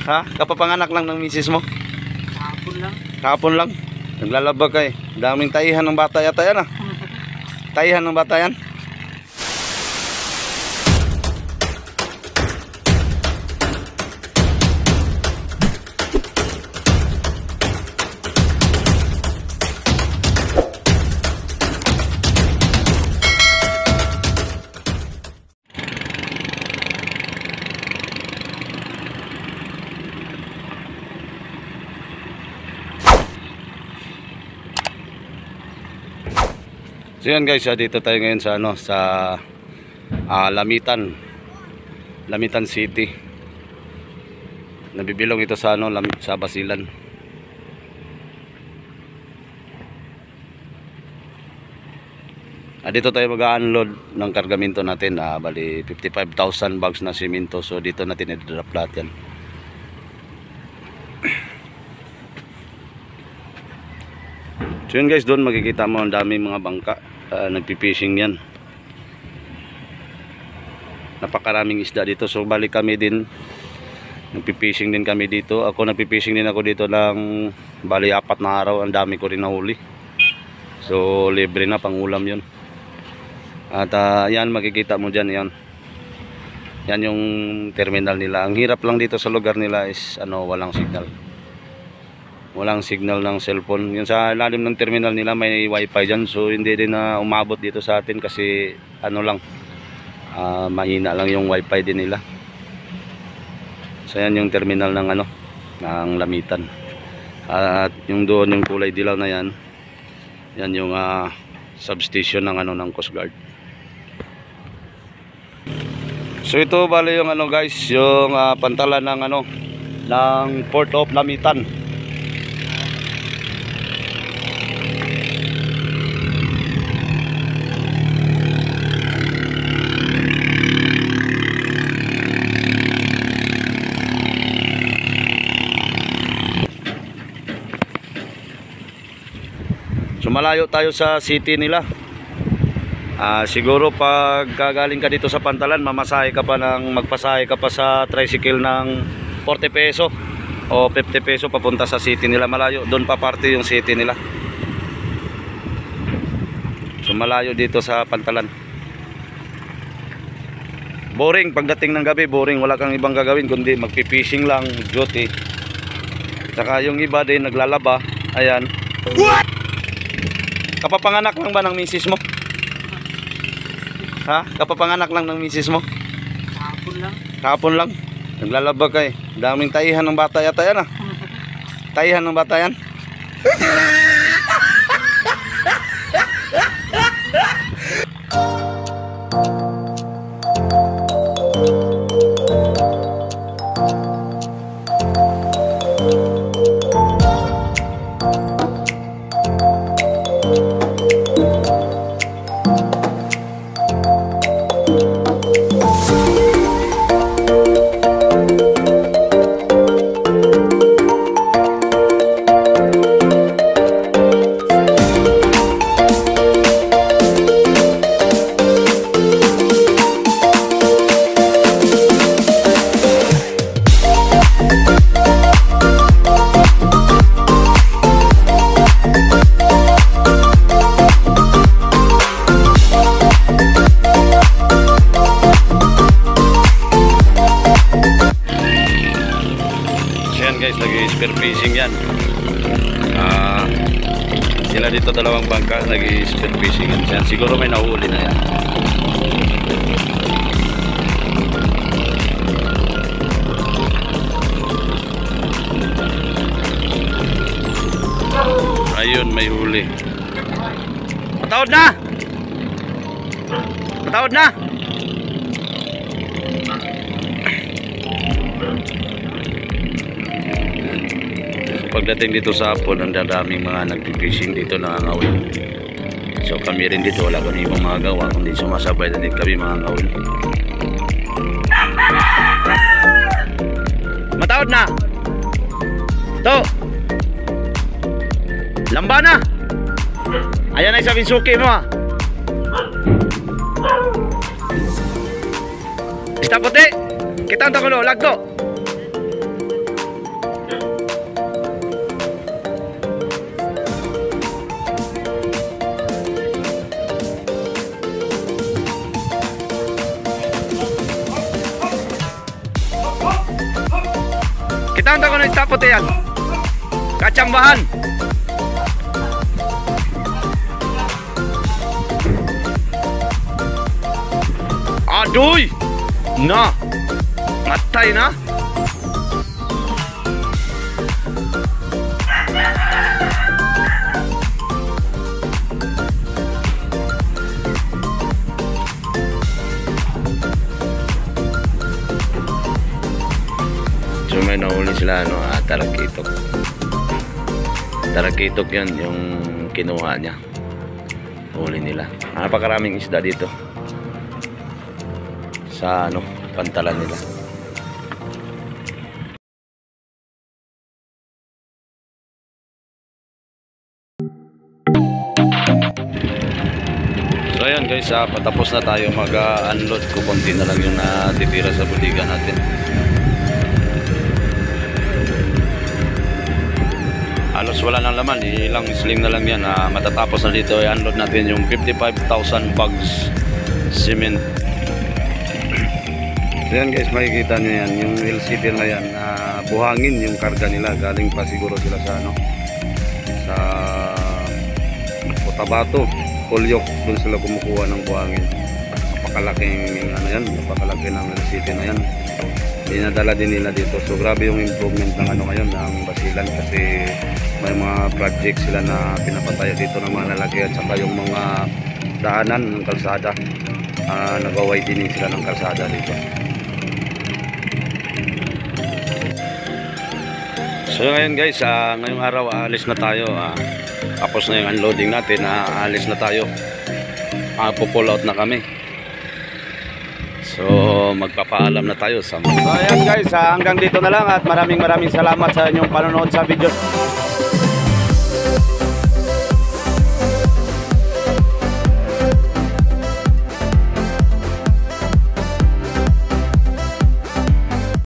Ha? Kapapanganak lang ng misis mo? Kahapon lang. Kahapon lang? Naglalabag ka eh. Daming taihan ng bata yata yan ah. Taihan ng bata yan. So yan guys, dito tayo ngayon sa Lamitan City. Nabibilong ito sa sa Basilan. Dito tayo mag-unload ng kargamento natin. Bali 55,000 bags na simento. So dito natin i-drop lahat yan. So yun guys, doon makikita mo ang daming mga bangka. Nagpipishing yan. Napakaraming isda dito. So balik kami din, nagpipishing din kami dito. Nagpipishing din ako dito lang bali 4 na araw. Ang dami ko rin nahuli. So libre na, pang ulam yun. At yan makikita mo dyan, yan yung terminal nila. Ang hirap lang dito sa lugar nila is walang signal. Walang signal ng cellphone. Yung sa lalim ng terminal nila may wifi dyan. So hindi din na umabot dito sa atin kasi mahina lang yung wifi din nila. So yan yung terminal ng ng Lamitan. At yung doon yung kulay dilaw na yan, yan yung substation ng ng Coast Guard. So ito bali yung guys, yung pantalan ng ng Port of Lamitan. So malayo tayo sa city nila. Siguro pag gagaling ka dito sa Pantalan, magpasahe ka pa sa tricycle ng 40 peso o 50 peso papunta sa city nila. Malayo, doon pa parte yung city nila. So malayo dito sa Pantalan. Boring pagdating ng gabi, boring, wala kang ibang gagawin kundi magpipishing lang, duty. Saka yung iba din naglalaba. Ayan. What? Kapapanganak lang ba ng misis mo? Ha? Kapapanganak lang ng misis mo? Kahapon lang. Kahapon lang? Naglalabag ka eh. Daming taihan ng bata yata yan ah. Taihan ng bata yan. Guys, nag-spear fishing yan. Sila dito dalawang bangka nag-spear fishing yan. Siguro may nahuli na yan. Ayun, may huli. Patawad na! Patawad na! Pagdating dito sa hapon, ang daming mga nagpipishing dito nangangawin. So kami rin dito, wala kami ibang mga gawa kundi sumasabay na din kami mga ngawin. Matawad na! To! Lamba na! Ayan ay sabing suki mo ah! Ista puti! Kita ang takulo, lagdo! Kita ko na istapot yan. Kacambahan. Aduy! Na! Matay na! So may nahuli sila tarakitok. Tarakitok yan yung kinuha niya. Huli nila. Napakaraming isda dito. Sa pantalan nila. So ayan guys, patapos na tayo mag-unload. Kukunti na lang yung natitira sa buligan natin. Halos wala nang laman, ilang sling na lang yan. Matatapos na dito, i-unload natin yung 55,000 bags cement. So yan guys, makikita nyo yan, yung LCD na yan, buhangin yung karga nila. Galing pa siguro sila sa sa Cotabato, Polyok, dun sila kumukuha ng buhangin. Napakalaking napakalaki ng LCD na yan. Dinadala din nila dito. So grabe yung improvement ng ngayon ng Basilan, kasi may mga project sila na pinapatayo dito ng mga lalaki at saka yung mga daanan ng kalsada. Nag-widening sila ng kalsada dito. So ngayon guys, ngayong araw aalis na tayo. Tapos na yung unloading natin, aalis na tayo. Pull out na kami. So magpapaalam na tayo sa mga. So ayan guys, hanggang dito na lang at maraming salamat sa inyong panonood sa video.